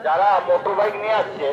যারা মোটরবাইক নিয়ে আসছে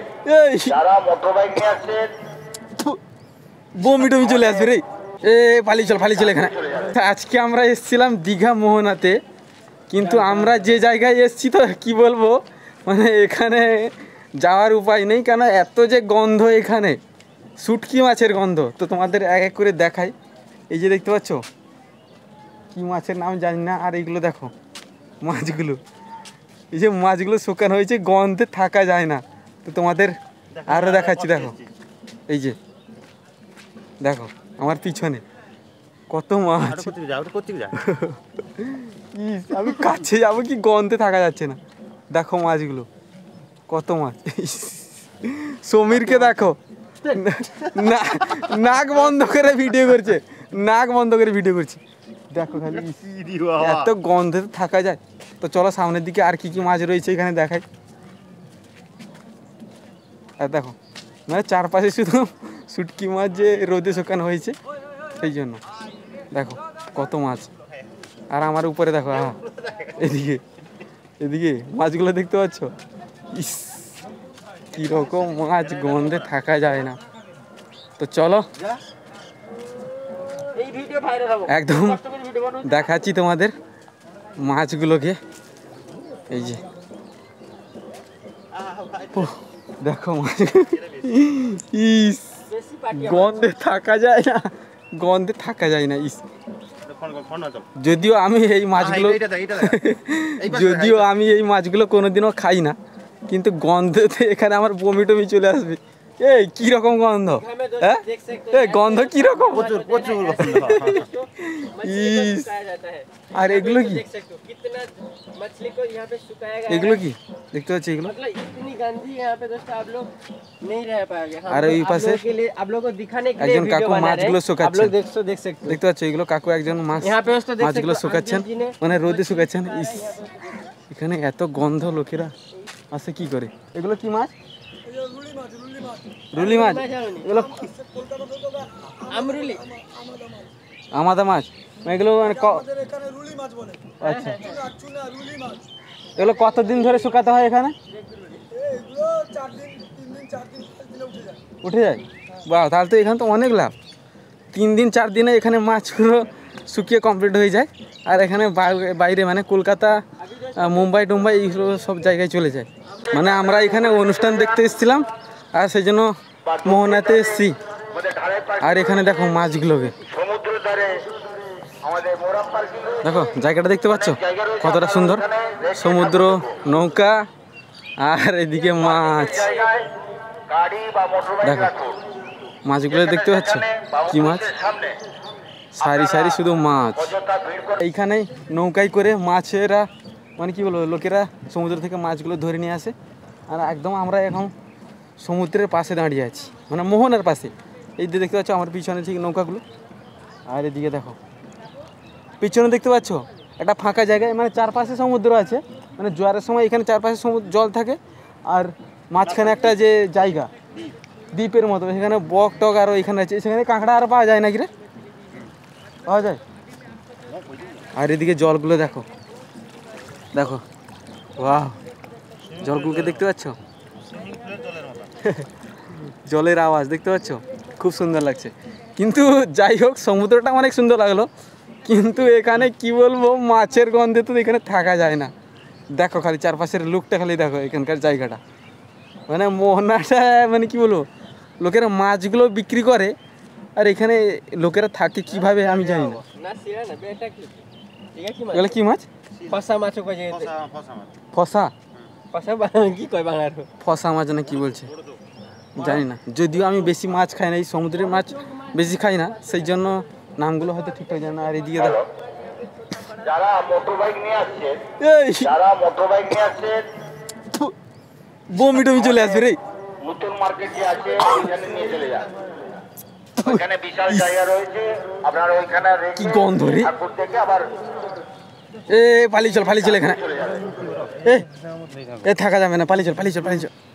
বমি টমি চলে আসবে রে। এ পালিয়ে চল এখানে। আজকে আমরা এসেছিলাম দীঘা মোহনাতে, কিন্তু আমরা যে জায়গায় এসেছি তো কি বলবো, মানে এখানে যাওয়ার উপায় নেই, কেন এত যে গন্ধ এখানে, শুটকি মাছের গন্ধ। তো তোমাদের এক এক করে দেখাই। এই যে দেখতে পাচ্ছ, কি মাছের নাম জানি না, আর এইগুলো দেখো মাছগুলো, এই যে মাছগুলো শুকানো হয়েছে, গন্ধে থাকা যায় না। তো তোমাদের আরও দেখাচ্ছি, দেখো এই যে দেখো আমার পিছনে কত মাছ। আমি কাছে যাবো কি, গন্ধে থাকা যাচ্ছে না। দেখো মাছগুলো কত মাছ। সমীরকে দেখো নাক বন্ধ করে ভিডিও করছে, দেখো খালি এত গন্ধে থাকা যায়। তো চলো সামনের দিকে আর কি কি মাছ রয়েছে এখানে দেখাই। আর দেখো মানে চারপাশে শুধু শুটকি মাছ যে রোদে শুকানো হয়েছে সেই জন্য। দেখো কত মাছ, আর আমার উপরে দেখো, এদিকে মাছগুলো দেখতে পাচ্ছ। ইস কীরকম মাছ, গন্ধে থাকা যায় না। তো চলো একদম দেখাচ্ছি তোমাদের মাছগুলোকে। এই যে দেখো মাছ, ইস গন্ধে থাকা যায় না, ইস। যদিও আমি এই মাছগুলো কোনোদিনও খাই না, কিন্তু গন্ধতে এখানে আমার বমি টমি চলে আসবে। এই কি রকম গন্ধ, হ্যাঁ গন্ধ কি রকম, প্রচুর আর এগুলো কি দেখতে পাচ্ছি, এগুলো আর ওই পাশে একজন কাকু মাছগুলো শুকাচ্ছেন, দেখতে পাচ্ছ এগুলো কাকু একজন মাছগুলো শুকাচ্ছেন, মানে রোদে শুকাচ্ছেন। এখানে এত গন্ধ, লোকেরা আসে কি করে। এগুলো কি মাছ? রুলি মাছ। এগুলো আমাদা মাছ, এগুলো মানে আচ্ছা, এগুলো কতদিন ধরে শুকাতে হয় এখানে? উঠে যায়। বাহ, তাহলে তো এখানে তো অনেক লাভ। 3 দিন 4 দিনে এখানে মাছগুলো শুকিয়ে কমপ্লিট হয়ে যায়, আর এখানে বাইরে মানে কলকাতা, মুম্বাই টুম্বাই এইগুলো সব জায়গায় চলে যায়। মানে আমরা এখানে অনুষ্ঠান দেখতে এসেছিলাম, আর সেই জন্য মোহনাতে এসেছি। আর এখানে দেখো মাছগুলোকে, দেখো জায়গাটা দেখতে পাচ্ছ কতটা সুন্দর, সমুদ্র, নৌকা, আর এদিকে মাছ। দেখো মাছগুলো দেখতে পাচ্ছ, কি মাছ, সারি সারি শুধু মাছ। এইখানে নৌকায় করে মাছেরা, মানে কি বলবো, লোকেরা সমুদ্র থেকে মাছগুলো ধরে নিয়ে আসে। আর একদম আমরা এখন সমুদ্রের পাশে দাঁড়িয়ে আছি, মানে মোহনার পাশে। এই যে দেখতে পাচ্ছ আমার পিছনে ঠিক নৌকাগুলো, আর এদিকে দেখো পিছনে দেখতে পাচ্ছ একটা ফাঁকা জায়গায়, মানে চারপাশে সমুদ্র আছে, মানে জোয়ারের সময় এখানে চারপাশে জল থাকে, আর মাঝখানে একটা যে জায়গা দ্বীপের মতো, সেখানে বক টক আরও এখানে আছে। সেখানে কাঁকড়া আরও পাওয়া যায় নাকি রে? পাওয়া যায়। আর এদিকে জলগুলো দেখো, বাহ, জলগুলোকে দেখতে পাচ্ছ, জলের আওয়াজ দেখতে পাচ্ছ, খুব সুন্দর লাগছে। কিন্তু যাই হোক, সমুদ্রটা অনেক সুন্দর লাগলো, কিন্তু এখানে কি বলবো, মাছের গন্ধে তো এখানে থাকা যায় না। দেখো খালি চারপাশের লুকটা, খালি দেখো এখানকার জায়গাটা, মানে মোহনাটা, মানে কি বলবো, লোকেরা মাছগুলো বিক্রি করে, আর এখানে লোকেরা থাকে কিভাবে আমি জানি না। এগুলো কি মাছ? ফসা মাছ না কি বলছে জানি না। যদিও আমি বেশি মাছ খাই না, এই সমুদ্রের মাছ বেশি খাই না, সেই জন্য নামগুলো হয়তো ঠিকঠাক জানি না। আর এদিকে দেখো যারা মোটরবাইক নিয়ে আসছে, বমি টমি চলে আসবে রে। নতুন মার্কেট যে আছে ওইখানে নিয়ে চলে যান, ওইখানে বিশাল জায়গা রয়েছে, আপনারা ওইখানে কি গন্ধ রে। আবার পালিয়ে চল এখানে, থাকা যাবে না, পালিয়ে চল।